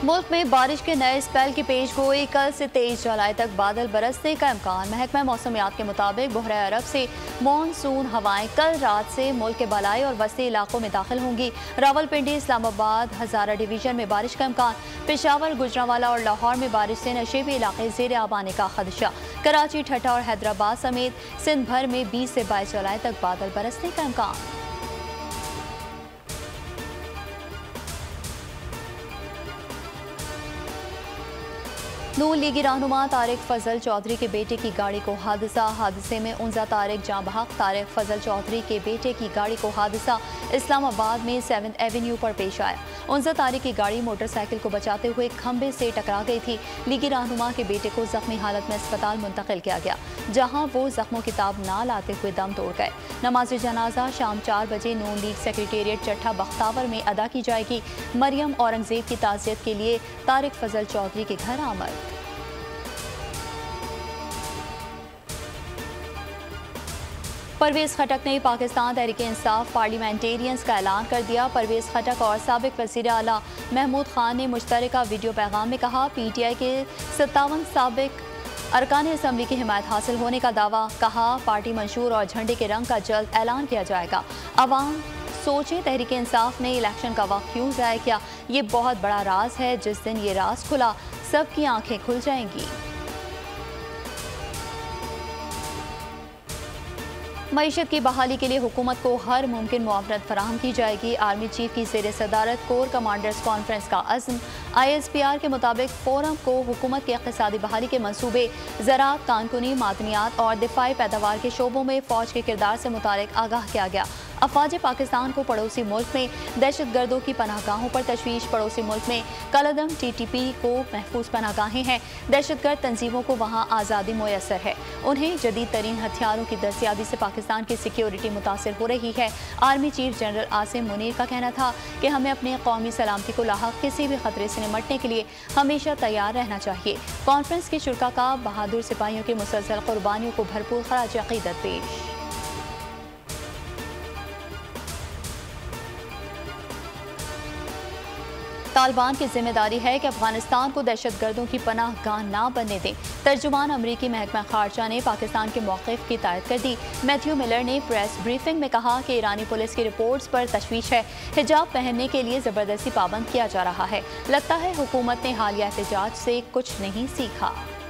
मुल्क में बारिश के नए स्पेल की पेश गोई। कल से 23 जुलाई तक बादल बरसने का इम्कान। महकमा मौसमियात के मुताबिक बहरा अरब से मानसून हवाएं कल रात से मुल्क के बलाई और वस्ती इलाकों में दाखिल होंगी। रावलपिंडी, इस्लामाबाद, हजारा डिवीजन में बारिश का इम्कान। पेशावर, गुजरांवाला और लाहौर में बारिश से नशेबी इलाके ज़ेर आब आने का खदशा। कराची, ठट्टा और हैदराबाद समेत सिंध भर में 20 से 22 जुलाई तक बादल बरसने का इम्कान। नून लीगी रहनुमा तारिक फजल चौधरी के बेटे की गाड़ी को हादसे में 49 तारिक जाँ बहक। तारिक फजल चौधरी के बेटे की गाड़ी को हादसा इस्लामाबाद में 7th एवेन्यू पर पेश आया। 49 तारिक की गाड़ी मोटरसाइकिल को बचाते हुए खंबे से टकरा गई थी। लीगी रहनुमा के बेटे को जख्मी हालत में अस्पताल मुंतकिल किया गया, जहां वो जख्मों की ताब ना लाते हुए दम तोड़ गए। नमाज जनाजा शाम 4 बजे नून लीग सेक्रेटेरिएट चट्ठा बख्तावर में अदा की जाएगी। मरियम औरंगजेब की ताज़ियत के लिए तारिक फजल चौधरी के घर आमद। परवेज खटक ने पाकिस्तान तहरीक इंसाफ पार्लियामेंटेरियंस का ऐलान कर दिया। परवेज खटक और साबिक वज़ीर आला महमूद खान ने मुश्तरका वीडियो पैगाम में कहा, PTI के 57 साबिक अरकान असम्बली की हिमायत हासिल होने का दावा। कहा, पार्टी मंशूर और झंडे के रंग का जल्द ऐलान किया जाएगा। अवाम सोचे तहरीक इंसाफ ने इलेक्शन का वक्त क्यों ज़ाया किया। ये बहुत बड़ा राज है, जिस दिन ये राज खुला सबकी आंखें खुल जाएंगी। मईशत की बहाली के लिए हुकूमत को हर मुमकिन मुआवनत फराहम की जाएगी। आर्मी चीफ की ज़ेर सदारत कोर कमांडर्स कॉन्फ्रेंस का अज़्म। ISPR के मुताबिक फोरम को हुकूमत के इक़्तिसादी बहाली के मनसूबे, ज़राअत, कानूनी, मादनियात और दिफाई पैदावार के शोबों में फ़ौज के किरदार से मुतालिक आगाह किया गया। अफवाज पाकिस्तान को पड़ोसी मुल्क में दहशत गर्दों की पनाहगाहों पर तशवीश। पड़ोसी मुल्क में कलदम TTP को महफूज पनाहगाहें हैं। दहशत गर्द तंजीमों को वहाँ आज़ादी मुयसर है। उन्हें जदीद तरीन हथियारों की दस्तयाबी से पाकिस्तान की सिक्योरिटी मुतासर हो रही है। Army chief general Asim Munir का कहना था कि हमें अपनी कौमी सलामती को लाहक किसी भी खतरे से निमटने के लिए हमेशा तैयार रहना चाहिए। कॉन्फ्रेंस के शुरका का बहादुर सिपाहियों की मुसलसल कुर्बानियों को भरपूर खराज अकीदत पेश। तालिबान की जिम्मेदारी है कि अफगानिस्तान को दहशत गर्दों की पनाह गाह ना बनने दें। तर्जुमान अमरीकी महकमा खारजा ने पाकिस्तान के मौक़िफ़ की तायद कर दी। मैथ्यू मिलर ने प्रेस ब्रीफिंग में कहा कि ईरानी पुलिस की रिपोर्ट्स पर तशवीश है। हिजाब पहनने के लिए ज़बरदस्ती पाबंद किया जा रहा है। लगता है हुकूमत ने हालिया एहतजाज से कुछ नहीं सीखा।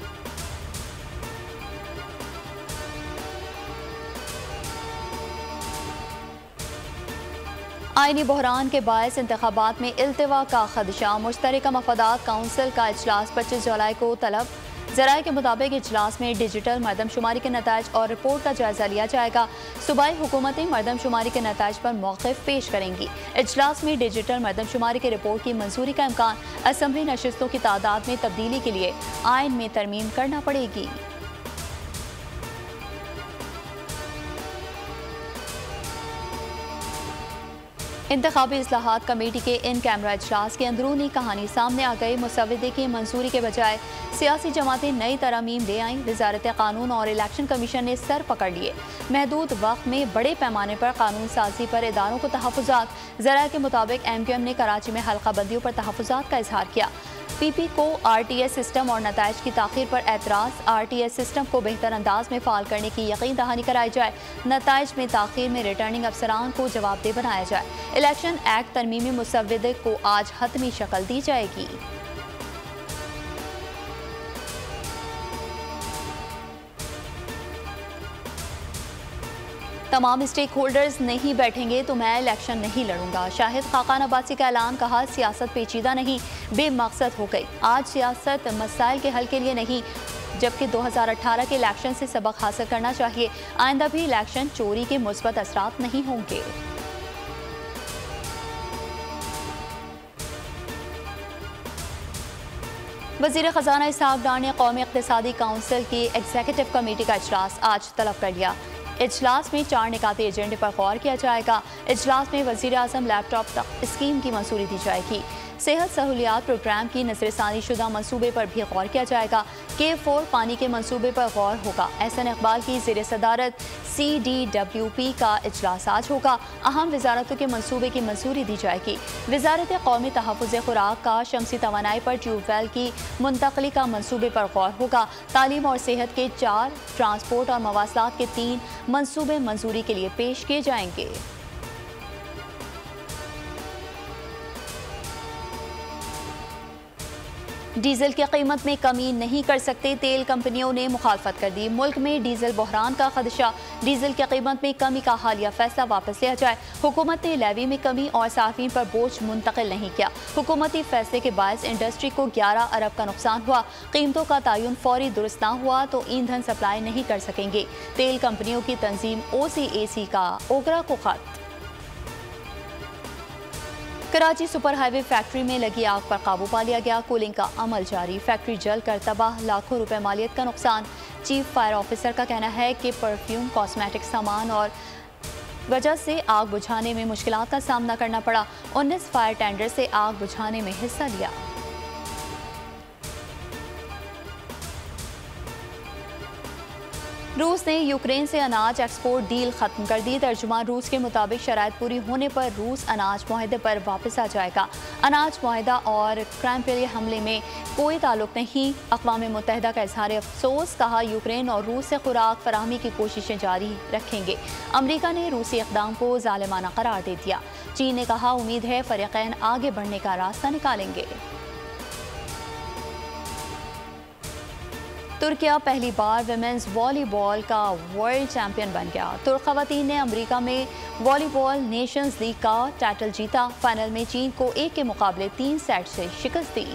आईनी बहरान के बायस इंतखाबात में इल्तिवा का खदशा। मुश्तरका मफादात काउंसिल का इजलास 25 जुलाई को तलब। ज़राए के मुताबिक इजलास में डिजिटल मरदमशुमारी के नताइज और रिपोर्ट का जायजा लिया जाएगा। सूबाई हुकूमतें मरदमशुमारी के नताइज पर मौक़िफ़ पेश करेंगी। इजलास में डिजिटल मरदमशुमारी के रिपोर्ट की मंजूरी का इम्कान। असम्बली नशिस्तों की तादाद में तब्दीली के लिए आइन में तरमीम करना पड़ेगी। इंतखाबी इस्लाहात कमेटी के इन कैमरा इजलास की अंदरूनी कहानी सामने आ गई। मुसव्वदे की मंजूरी के बजाय सियासी जमातें नई तरमीम ले आईं। वजारत कानून और इलेक्शन कमीशन ने सर पकड़ लिए। महदूद वक्त में बड़े पैमाने पर कानून साजी पर इदारों को तहफ़्फ़ुज़ात। ज़राए के मुताबिक MQM ने कराची में हल्का बंदियों पर तहफ़्फ़ुज़ात का इजहार किया। PP को RTS सिस्टम और नताइज की ताख़ीर पर एतराज़। RTS सिस्टम को बेहतर अंदाज में फ़ाल करने की यकीन दहानी कराई जाए। नताइज में ताख़ीर में रिटर्निंग अफसरान को जवाबदेह बनाया जाए। इलेक्शन एक्ट तरमीमी मुसव्वदे को आज हतमी शक्ल दी जाएगी। तमाम स्टेक होल्डर्स नहीं बैठेंगे तो मैं इलेक्शन नहीं लड़ूंगा। शाहिद खाकान अब्बासी का ऐलान। कहा, सियासत पेचीदा नहीं बेमकसद हो गई। आज सियासत मसाइल के हल के लिए नहीं, जबकि 2018 के इलेक्शन से सबक हासिल करना चाहिए। आइंदा भी इलेक्शन चोरी के मुस्बत असरात नहीं होंगे। वज़ीर ख़ज़ाना इसहाक़ डार ने कौमी इक़्तिसादी काउंसिल की एग्जीक्यूटिव कमेटी का इजलास आज तलब कर लिया। इजलास में 4 निकाती एजेंडे पर गौर किया जाएगा। इजलास में वज़ीर आज़म लैपटॉप स्कीम की मंजूरी दी जाएगी। सेहत सहूलियात प्रोग्राम की नजरसानी शुदा मनसूबे पर भी गौर किया जाएगा। K4 पानी के मनसूबे पर गौर होगा। एहसन इकबाल की ज़ेर सदारत CDWP का इजलास आज होगा। अहम वजारतों के मनसूबे की मंजूरी दी जाएगी। वजारत कौमी तहफ़्फ़ुज़ खुराक का शमसी तवानाई पर ट्यूबवेल की मुंतकली का मनसूबे पर गौर होगा। तालीम और सेहत के 4, ट्रांसपोर्ट और मवासलात के 3 मनसूबे मंजूरी के लिए पेश किए जाएंगे। डीजल की कीमत में कमी नहीं कर सकते, तेल कंपनियों ने मुखालफत कर दी। मुल्क में डीजल बहरान का खदशा, डीजल की कीमत में कमी का हालिया फैसला वापस लिया जाए। हुकूमत ने लेवी में कमी और सार्फिन पर बोझ मुंतकिल नहीं किया। हुकूमती फैसले के बायस इंडस्ट्री को 11 अरब का नुकसान हुआ। कीमतों का तयन फौरी दुरुस्त न हुआ तो ईंधन सप्लाई नहीं कर सकेंगे। तेल कंपनियों की तंजीम OCAC का ओगरा को खत। कराची सुपर हाईवे फैक्ट्री में लगी आग पर काबू पा लिया गया। कूलिंग का अमल जारी। फैक्ट्री जलकर तबाह, लाखों रुपए मालियत का नुकसान। चीफ फायर ऑफिसर का कहना है कि परफ्यूम, कॉस्मेटिक सामान और वजह से आग बुझाने में मुश्किलात का सामना करना पड़ा। 19 फायर टेंडर से आग बुझाने में हिस्सा लिया। रूस ने यूक्रेन से अनाज एक्सपोर्ट डील खत्म कर दी। तर्जुमान रूस के मुताबिक शराइत पूरी होने पर रूस अनाज मुआहदे पर वापस आ जाएगा। अनाज मुआहदा और क्रैम्पियली हमले में कोई ताल्लुक नहीं। अक़वाम मुत्तहिदा का इजहार अफसोस। कहा, यूक्रेन और रूस से खुराक फराहमी की कोशिशें जारी रखेंगे। अमरीका ने रूसी इक़दाम को ज़ालिमाना करार दे दिया। चीन ने कहा, उम्मीद है फ़रीक़ैन आगे बढ़ने का रास्ता निकालेंगे। तुर्किया पहली बार विमेंस वॉलीबॉल का वर्ल्ड चैंपियन बन गया। तुर्क ख़वातीन ने अमेरिका में वॉलीबॉल नेशंस लीग का टाइटल जीता। फाइनल में चीन को 1 के मुकाबले 3 सेट से शिकस्त दी।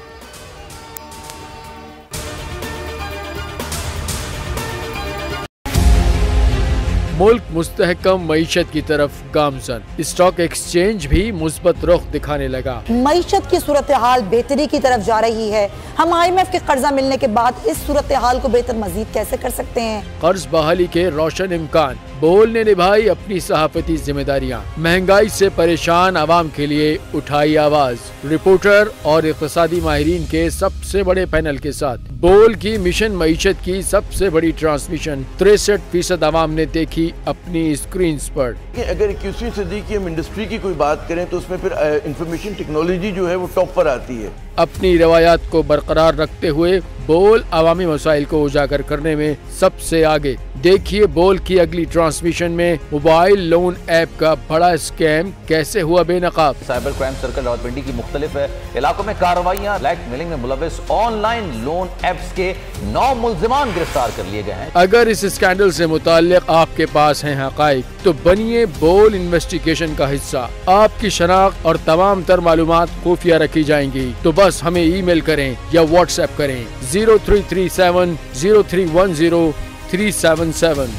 मुल्क मुस्तहकम मईशत की तरफ गामजन। स्टॉक एक्सचेंज भी मुस्बत रुख दिखाने लगा। मईशत की सूरत हाल बेहतरी की तरफ जा रही है। हम IMF के कर्जा मिलने के बाद इस सूरत हाल को बेहतर मजीद कैसे कर सकते हैं? कर्ज बहाली के रोशन इम्कान। बोल ने निभाई अपनी सहाफती जिम्मेदारियाँ। महंगाई से परेशान आवाम के लिए उठाई आवाज। रिपोर्टर और इक़्तिसादी माहिरीन के सबसे बड़े पैनल के साथ बोल की मिशन मईशत की सबसे बड़ी ट्रांसमिशन 63% आवाम ने देखी अपनी स्क्रीन पर। अगर 21वीं सदी की हम इंडस्ट्री की कोई बात करें तो उसमें फिर इंफॉर्मेशन टेक्नोलॉजी जो है वो टॉप पर आती है। अपनी रवायात को बरकरार रखते हुए बोल अवामी मसाइल को उजागर करने में सबसे आगे। देखिए बोल की अगली ट्रांसमिशन में मोबाइल लोन ऐप का बड़ा स्कैम कैसे हुआ बेनकाब। साइबर क्राइम सर्कल रावलपिंडी की मुख्तलिफ इलाकों में कार्रवाइयाँ। ब्लैकमेलिंग में मुलविस ऑनलाइन लोन ऐप्स के 9 मुल्जिमान गिरफ्तार कर लिए गए हैं। अगर इस स्कैंडल से मुताल्लिक आपके पास हैं हक़ाइक़ तो बनिए बोल इन्वेस्टिगेशन का हिस्सा। आपकी शनाख्त और तमाम तर मालूमात खुफिया रखी जाएंगी। तो बस हमें ईमेल करें या व्हाट्सएप करें 0337 0310 377।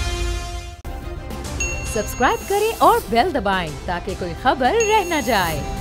सब्सक्राइब करें और बेल दबाएं ताकि कोई खबर रह न जाए।